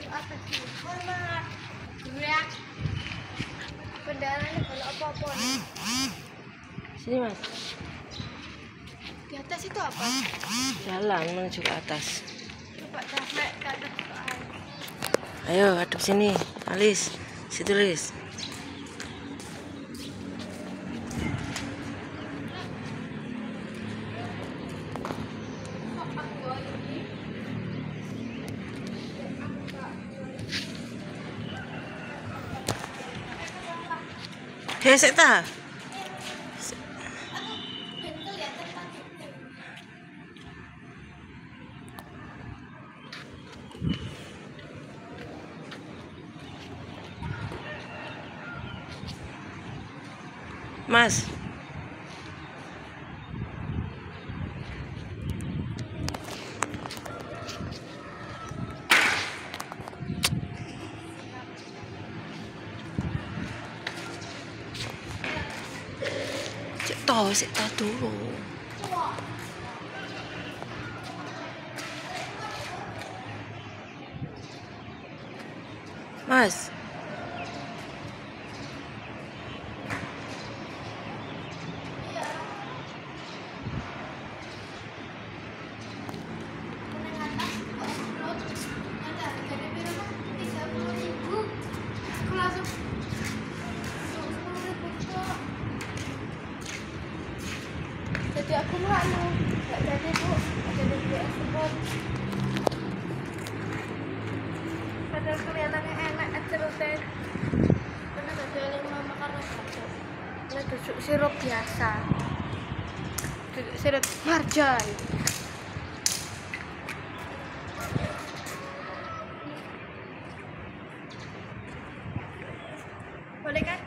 Apa sih? Hormat. Dulu ya. Kendalanya kalau apa-apa. Sini Mas. Di atas itu apa? Jalan menuju ke atas. Coba sampai ke atas soal. Ayo hadap sini, Alis. Situ Lis. Hesek ta? Mas. Cek toh dulu. Mas. Jadi aku nggak jadi bu, jadi dia ekspor. Padahal kelihatannya enak terus deh. Karena gak jualin mama karena satu. Ini duduk sirup biasa. Duduk sirup marjan. Boleh kan?